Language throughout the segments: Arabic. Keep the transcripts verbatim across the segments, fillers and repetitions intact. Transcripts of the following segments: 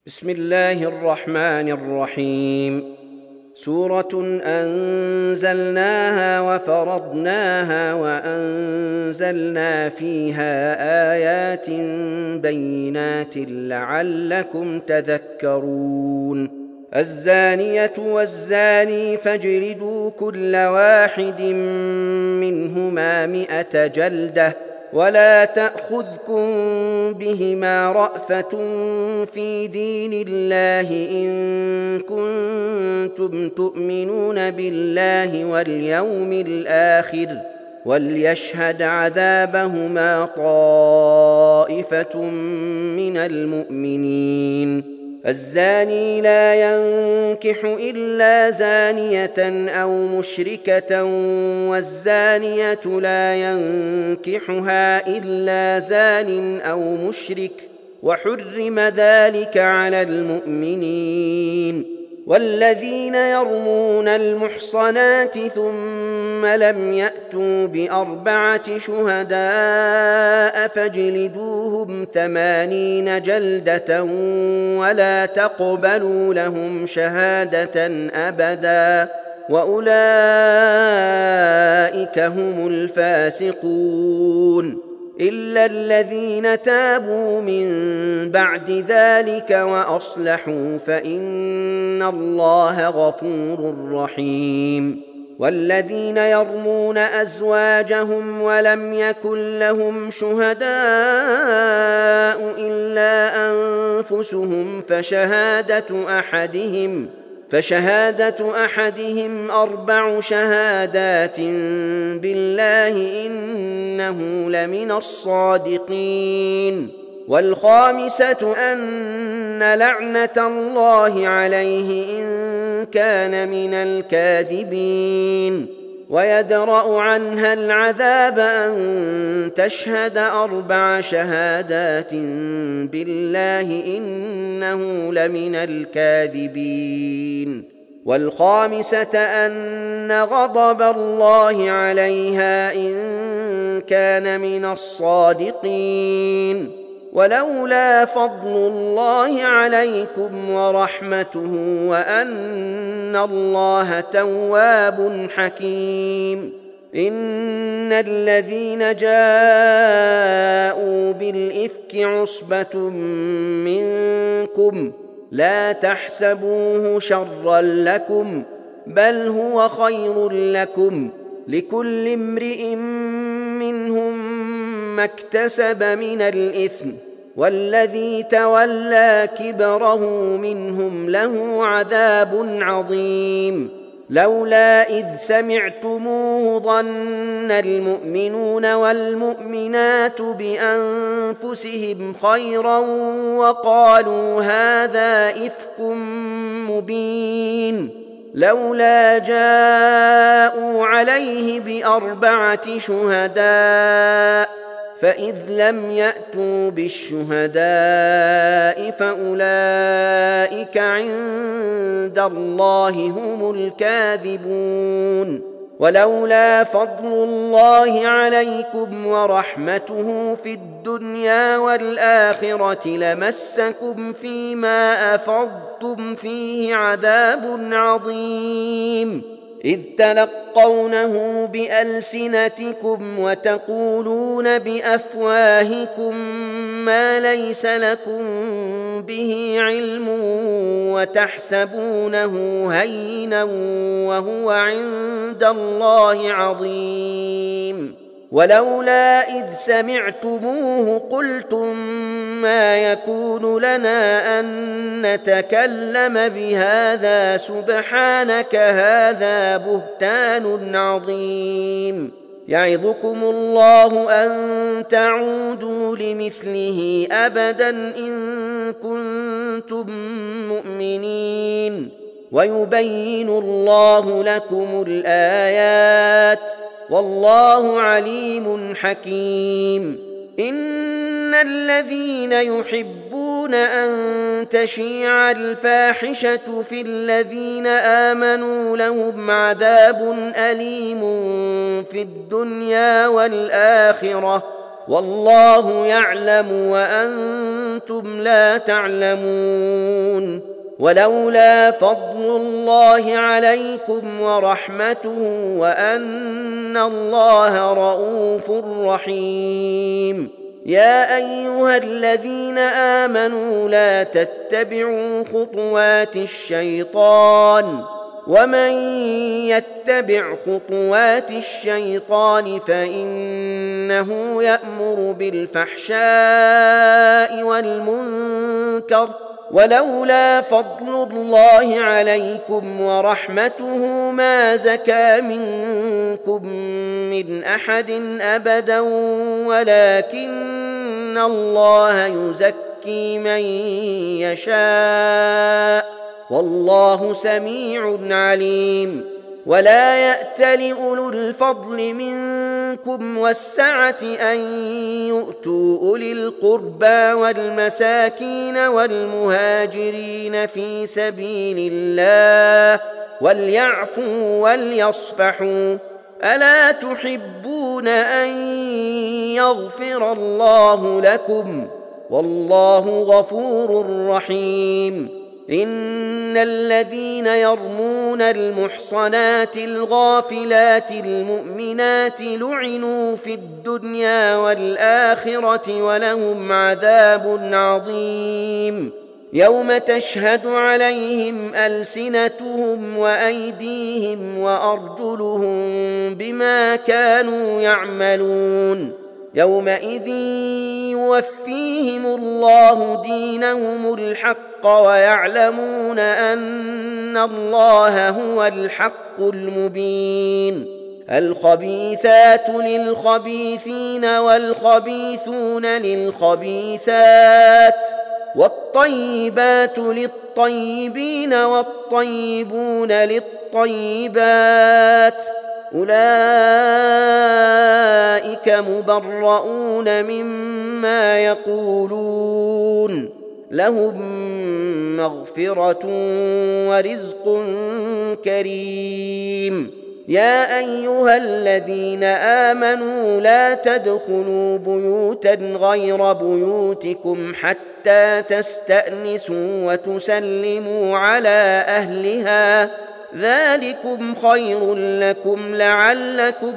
بسم الله الرحمن الرحيم. سورة أنزلناها وفرضناها وأنزلنا فيها آيات بينات لعلكم تذكرون. الزانية والزاني فاجلدوا كل واحد منهما مئة جلدة ولا تأخذكم بهما رأفة في دين الله إن كنتم تؤمنون بالله واليوم الآخر وليشهد عذابهما طائفة من المؤمنين. الزاني لا ينكح إلا زانية أو مشركة والزانية لا ينكحها إلا زان أو مشرك وحرم ذلك على المؤمنين. والذين يرمون المحصنات ثم لم يأتوا بأربعة شهداء فاجلدوهم ثمانين جلدة ولا تقبلوا لهم شهادة أبدا وأولئك هم الفاسقون إلا الذين تابوا من بعد ذلك وأصلحوا فإن الله غفور رحيم. والذين يرمون أزواجهم ولم يكن لهم شهداء إلا أنفسهم فشهادة أحدهم فشهادة أحدهم أربع شهادات بالله إنه لمن الصادقين. والخامسة أن لعنة الله عليه إن كان من الكاذبين. ويدرأ عنها العذاب أن تشهد أربع شهادات بالله إنه لمن الكاذبين. والخامسة أن غضب الله عليها إن كان من الصادقين. ولولا فضل الله عليكم ورحمته وأن الله تواب حكيم إن الذين جاءوا بالإفك عصبة منكم لا تحسبوه شرا لكم بل هو خير لكم لكل امرئ منهم ما اكتسب من الإثم والذي تولى كبره منهم له عذاب عظيم. لولا إذ سمعتموه ظن المؤمنون والمؤمنات بأنفسهم خيرا وقالوا هذا إفك مبين. لولا جاءوا عليه بأربعة شهداء فإذ لم يأتوا بالشهداء فأولئك عند الله هم الكاذبون. ولولا فضل الله عليكم ورحمته في الدنيا والآخرة لمسكم فيما أفضتم فيه عذاب عظيم إذ تلقونه بألسنتكم وتقولون بأفواهكم ما ليس لكم به علم وتحسبونه هينا وهو عند الله عظيم. ولولا إذ سمعتموه قلتم ما يكون لنا أن نتكلم بهذا سبحانك هذا بهتان عظيم. يعظكم الله أن تعودوا لمثله أبدا إن كنتم مؤمنين. ويبين الله لكم الآيات والله عليم حكيم. إن الذين يحبون أن تشيع الفاحشة في الذين آمنوا لهم عذاب أليم في الدنيا والآخرة والله يعلم وأنتم لا تعلمون ولولا فضل الله عليكم ورحمته وأن الله رؤوف رحيم يا أيها الذين آمنوا لا تتبعوا خطوات الشيطان ومن يتبع خطوات الشيطان فإنه يأمر بالفحشاء والمنكر ولولا فضل الله عليكم ورحمته ما زكى منكم من أحد أبدا ولكن الله يزكي من يشاء والله سميع عليم ولا يأتل أولو الفضل منكم والسعة أن يؤتوا أولي القربى والمساكين والمهاجرين في سبيل الله وليعفوا وليصفحوا ألا تحبون أن يغفر الله لكم والله غفور رحيم إن الذين يرمون المحصنات الغافلات المؤمنات لعنوا في الدنيا والآخرة ولهم عذاب عظيم يوم تشهد عليهم ألسنتهم وأيديهم وأرجلهم بما كانوا يعملون يومئذ يوفيهم الله دينهم الحق ويعلمون أن الله هو الحق المبين الخبيثات للخبيثين والخبيثون للخبيثات والطيبات للطيبين والطيبون للطيبات أولئك مبرؤون مما يقولون لهم مغفرة ورزق كريم يا أيها الذين آمنوا لا تدخلوا بيوتا غير بيوتكم حتى تستأنسوا وتسلموا على أهلها ذلكم خير لكم لعلكم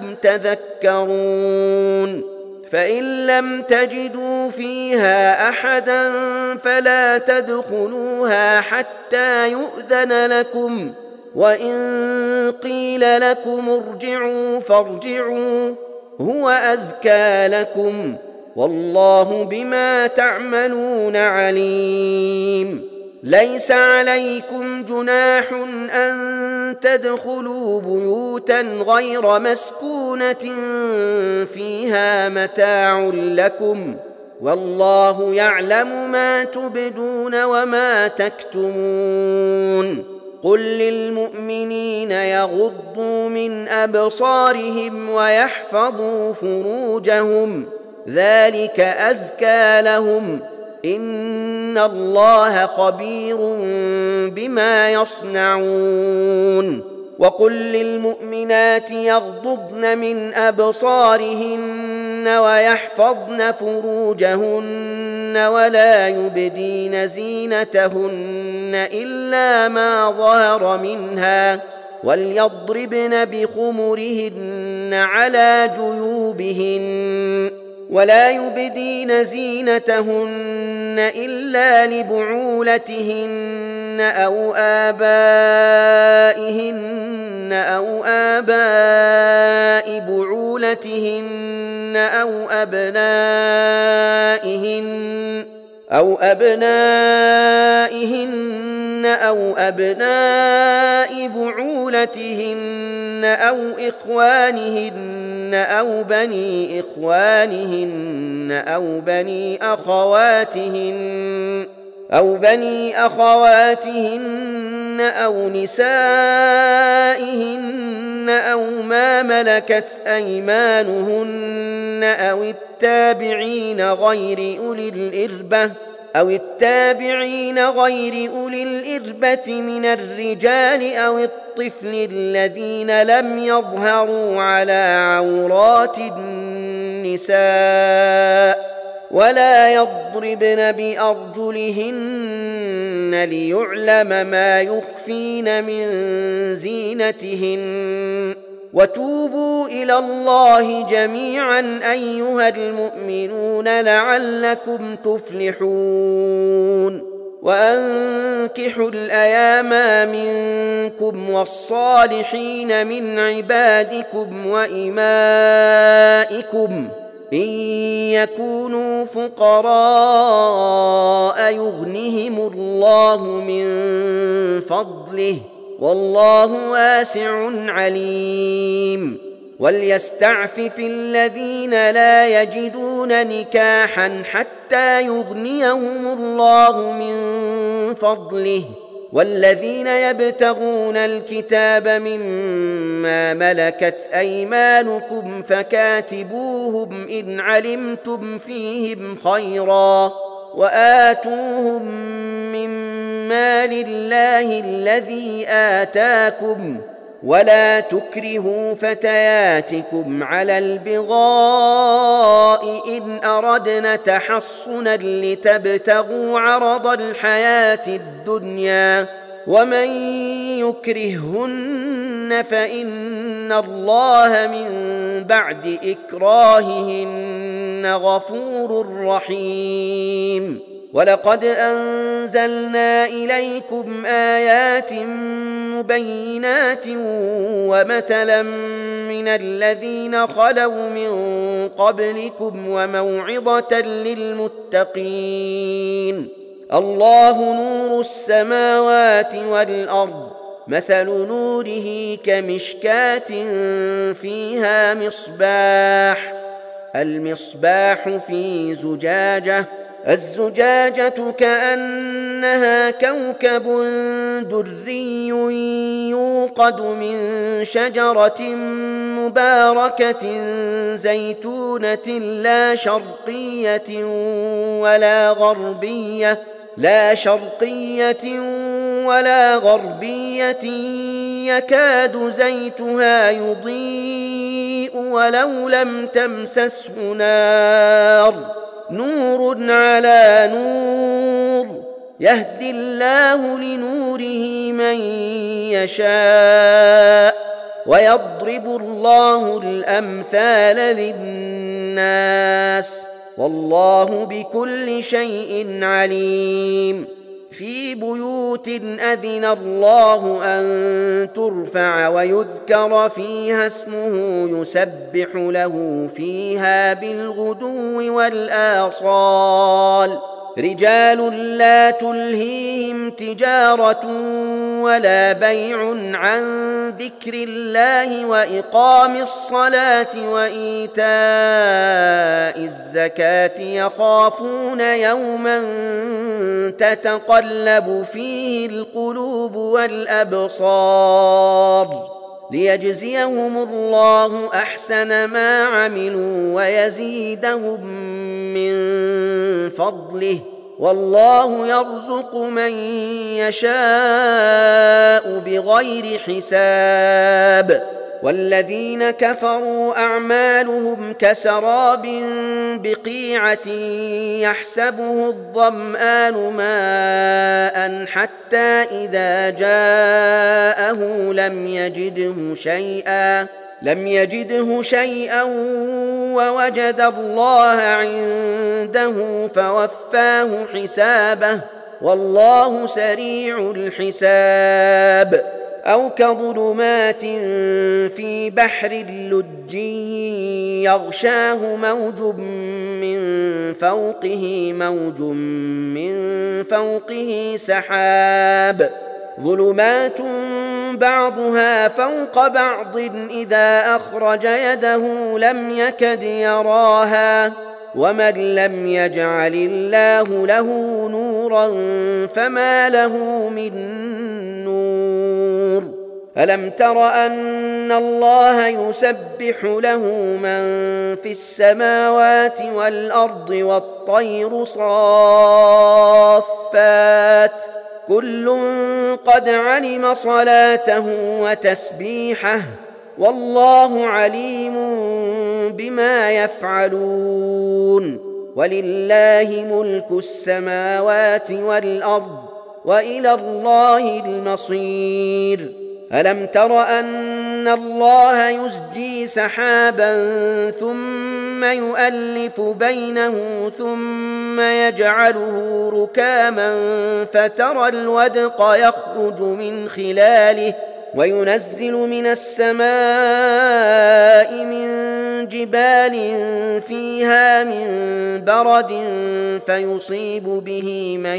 تذكرون فإن لم تجدوا فيها أحدا فلا تدخلوها حتى يؤذن لكم وإن قيل لكم ارجعوا فارجعوا هو أزكى لكم والله بما تعملون عليم ليس عليكم جناح أن تدخلوا بيوتا غير مسكونة فيها متاع لكم والله يعلم ما تبدون وما تكتمون قل للمؤمنين يغضوا من أبصارهم ويحفظوا فروجهم ذلك أزكى لهم إن الله خبير بما يصنعون وقل للمؤمنات يغضضن من أبصارهن ويحفظن فروجهن ولا يبدين زينتهن إلا ما ظهر منها وليضربن بخمرهن على جيوبهن ولا يبدين زينتهن إلا لبعولتهن أو آبائهن أو آباء بعولتهن أو أبنائهن أو أبنائهن أو أبناء بعولتهن أو إخوانهن أو بني إخوانهن أو بني أخواتهن أو بني أخواتهن أو نسائهن أو ما ملكت أيمانهن أو التابعين غير أولي الإربة أو التابعين غير أولي الإربة من الرجال أو الطفل الذين لم يظهروا على عورات النساء النساء ولا يضربن بأرجلهن ليعلم ما يخفين من زينتهن وتوبوا إلى الله جميعا أيها المؤمنون لعلكم تفلحون وأنكحوا الأيام منكم والصالحين من عبادكم وإمائكم إن يكونوا فقراء يغنهم الله من فضله والله واسع عليم وليستعفف الذين لا يجدون نكاحا حتى يغنيهم الله من فضله والذين يبتغون الكتاب مما ملكت أيمانكم فكاتبوهم إن علمتم فيهم خيرا وآتوهم من مال الله الذي آتاكم ولا تكرهوا فتياتكم على البغاء إن أردنا تحصنا لتبتغوا عرض الحياة الدنيا ومن يكرههن فإن الله من بعد إكراههن غفور رحيم ولقد أنزلنا إليكم آيات مبينات ومثلا من الذين خلوا من قبلكم وموعظة للمتقين الله نور السماوات والأرض مثل نوره كمشكاة فيها مصباح المصباح في زجاجة الزجاجة كأنها كوكب دري يوقد من شجرة مباركة زيتونة لا شرقية ولا غربية لا شرقية ولا غربية يكاد زيتها يضيء ولو لم تمسسه نار نور على نور يهدي الله لنوره من يشاء ويضرب الله الأمثال للناس والله بكل شيء عليم في بيوت أذن الله أن ترفع ويذكر فيها اسمه يسبح له فيها بالغدو والآصال رجال لا تلهيهم تجارة ولا بيع عن ذكر الله وإقام الصلاة وإيتاء الزكاة يخافون يوما تتقلب فيه القلوب والأبصار ليجزيهم الله أحسن ما عملوا ويزيدهم من فضله والله يرزق من يشاء بغير حساب والذين كفروا أعمالهم كسراب بقيعة يحسبه الظمآن ماء حتى إذا جاءه لم يجده شيئا لم يجده شيئا ووجد الله عنده فوفاه حسابه والله سريع الحساب أو كظلمات في بحر اللجي يغشاه موج من فوقه موج من فوقه سحاب ظلمات بعضها فوق بعض إذا أخرج يده لم يكد يراها ومن لم يجعل الله له نورا فما له من نور ألم تر أن الله يسبح له من في السماوات والأرض والطير صافات كل قد علم صلاته وتسبيحه والله عليم بما يفعلون ولله ملك السماوات والأرض وإلى الله المصير. ألم تر أن الله يزجي سحابا ثم يؤلف بينه ثم يجعله ركاما فترى الودق يخرج من خلاله وينزل من السماء من جبال فيها من برد فيصيب به من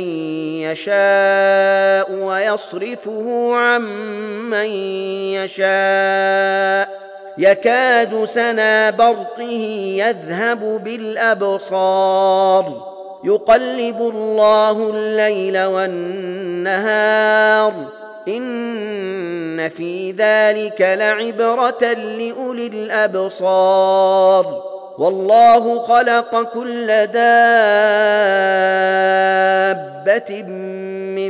يشاء ويصرفه عن من يشاء يكاد سنا برقه يذهب بالأبصار يقلب الله الليل والنهار إن في ذلك لعبرة لأولي الأبصار. والله خلق كل دابة من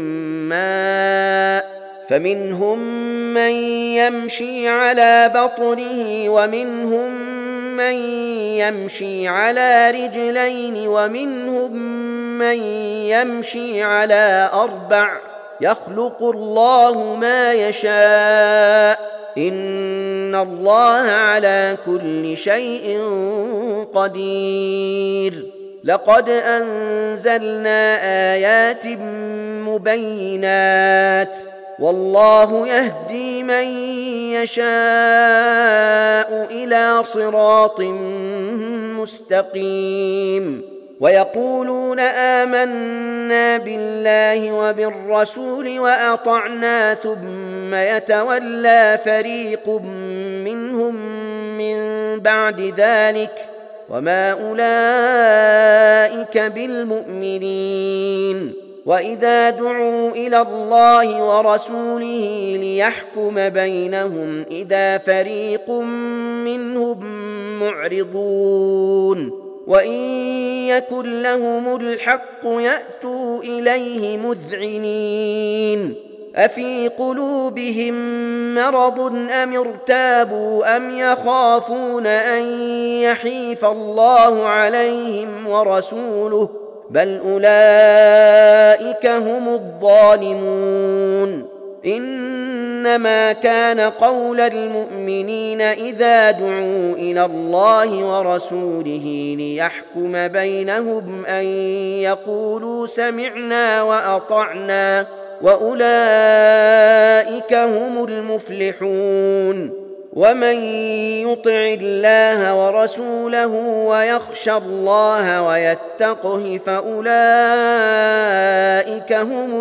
ماء فمنهم من يمشي على بطنه ومنهم من يمشي على رجلين ومنهم من يمشي على أربع يخلق الله ما يشاء إن الله على كل شيء قدير. لقد أنزلنا آيات مبينات والله يهدي من يشاء إلى صراط مستقيم. ويقولون آمنا بالله وبالرسول وأطعنا ثم يتولى فريق منهم من بعد ذلك وما أولئك بالمؤمنين. وإذا دعوا إلى الله ورسوله ليحكم بينهم إذا فريق منهم معرضون وإن يكن لهم الحق يأتوا إليه مذعنين. أفي قلوبهم مرض أم ارتابوا أم يخافون أن يحيف الله عليهم ورسوله بل أولئك هم الظالمون. إنما كان قول المؤمنين إذا دعوا إلى الله ورسوله ليحكم بينهم أن يقولوا سمعنا وأطعنا وأولئك هم المفلحون. ومن يطع الله ورسوله ويخشى الله ويتقه فأولئك هم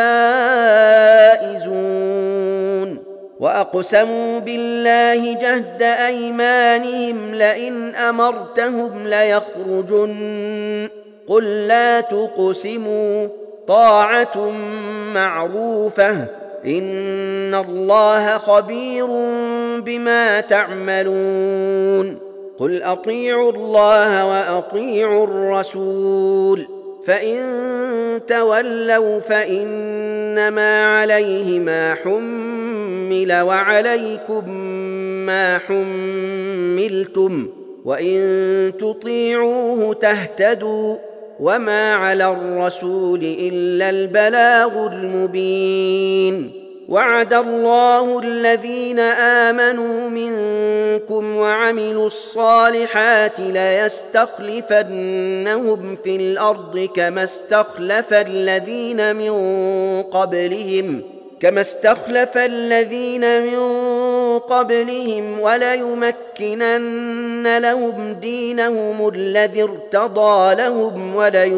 الفائزون. وأقسموا بالله جهد أيمانهم لئن أمرتهم ليخرجن قل لا تقسموا طاعة معروفة إن الله خبير بما تعملون. قل أطيعوا الله وأطيعوا الرسول فإن تولوا فإنما عليه ما حمل وعليكم ما حملتم وإن تطيعوه تهتدوا وما على الرسول إلا البلاغ المبين. وعد الله الذين آمنوا منكم وعملوا الصالحات ليستخلفنهم في الأرض كما استخلف الذين من قبلهم كما استخلف الذين من قبلهم وليمكنن لهم دينهم الذي ارتضى لهم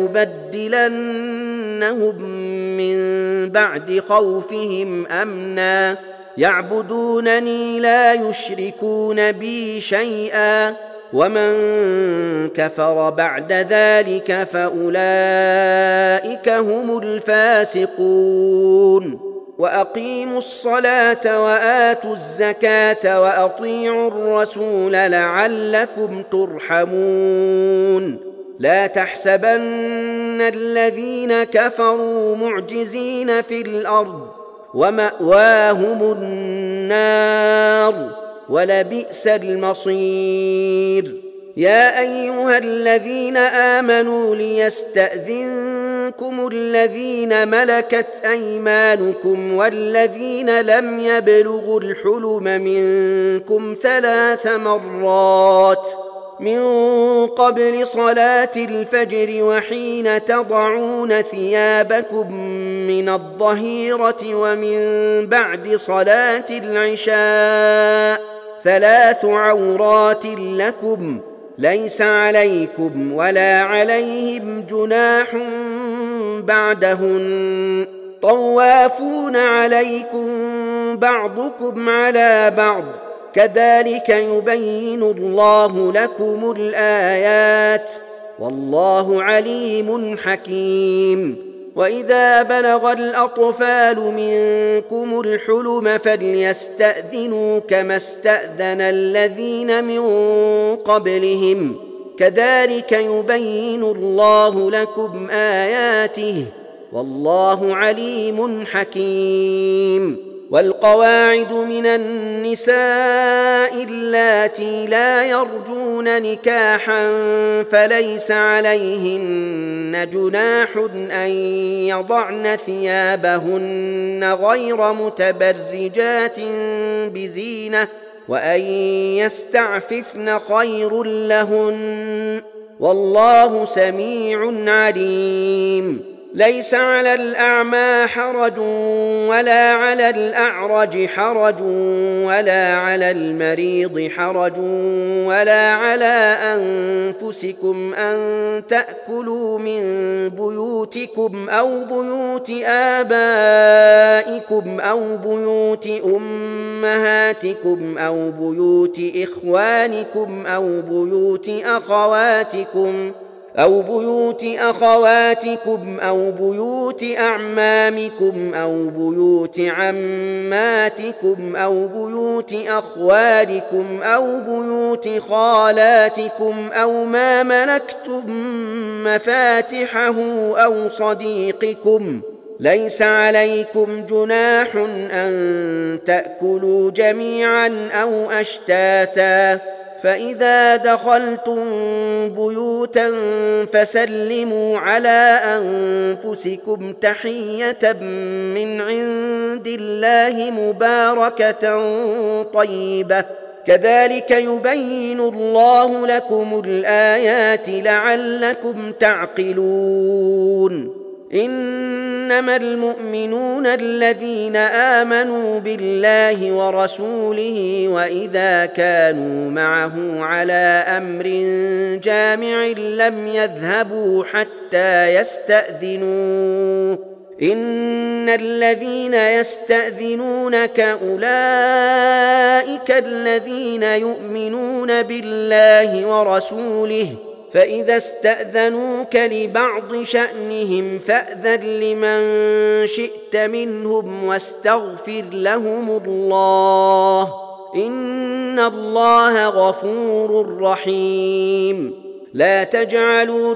وليبدلنهم من بعد خوفهم أمنا يعبدونني لا يشركون بي شيئا ومن كفر بعد ذلك فأولئك هم الفاسقون. وأقيموا الصلاة وآتوا الزكاة وأطيعوا الرسول لعلكم ترحمون. لا تحسبن الذين كفروا معجزين في الأرض ومأواهم النار ولبئس المصير. يا أيها الذين آمنوا ليستأذنكم الذين ملكت أيمانكم والذين لم يبلغوا الحلم منكم ثلاث مرات من قبل صلاة الفجر وحين تضعون ثيابكم من الظهيرة ومن بعد صلاة العشاء، ثلاث عورات لكم ليس عليكم ولا عليهم جناح بعدهن، طوافون عليكم بعضكم على بعض، كذلك يبين الله لكم الآيات والله عليم حكيم. وإذا بلغ الأطفال منكم الحلم فليستأذنوا كما استأذن الذين من قبلهم، كذلك يبين الله لكم آياته والله عليم حكيم. والقواعد من النساء اللاتي لا يرجون نكاحا فليس عليهن جناح أن يضعن ثيابهن غير متبرجات بزينة وأن يستعففن خير لهن والله سميع عليم. ليس على الأعمى حرج ولا على الأعرج حرج ولا على المريض حرج ولا على أنفسكم أن تأكلوا من بيوتكم أو بيوت آبائكم أو بيوت أمهاتكم أو بيوت إخوانكم أو بيوت أخواتكم أو بيوت أخواتكم أو بيوت أعمامكم أو بيوت عماتكم أو بيوت أخوالكم أو بيوت خالاتكم أو ما ملكتم مفاتحه أو صديقكم، ليس عليكم جناح أن تأكلوا جميعا أو أشتاتا، فإذا دخلتم بيوتا فسلموا على أنفسكم تحية من عند الله مباركة طيبة، كذلك يبين الله لكم الآيات لعلكم تعقلون. إنما المؤمنون الذين آمنوا بالله ورسوله وإذا كانوا معه على أمر جامع لم يذهبوا حتى يستأذنوه، إن الذين يستأذنونك أولئك الذين يؤمنون بالله ورسوله، فإذا استأذنوك لبعض شأنهم فأذن لمن شئت منهم واستغفر لهم الله، إن الله غفور رحيم. لا تجعلوا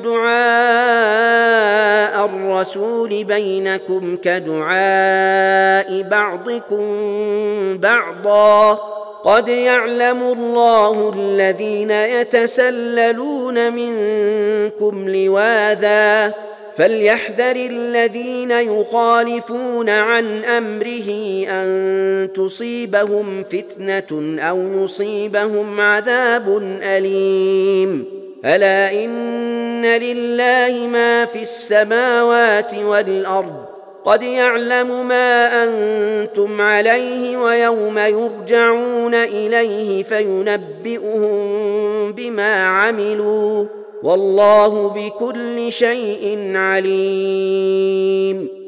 دعاء الرسول بينكم كدعاء بعضكم بعضا، قد يعلم الله الذين يتسللون منكم لواذا، فليحذر الذين يخالفون عن أمره أن تصيبهم فتنة أو يصيبهم عذاب أليم. ألا إن لله ما في السماوات والأرض، قد يعلم ما أنتم عليه ويوم يرجعون إليه فينبئهم بما عملوا والله بكل شيء عليم.